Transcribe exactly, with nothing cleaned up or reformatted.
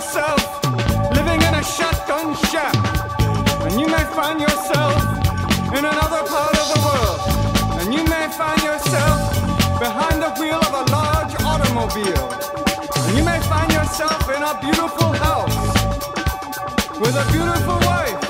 yourself living in a shotgun shack, and you may find yourself in another part of the world, and you may find yourself behind the wheel of a large automobile, and you may find yourself in a beautiful house with a beautiful wife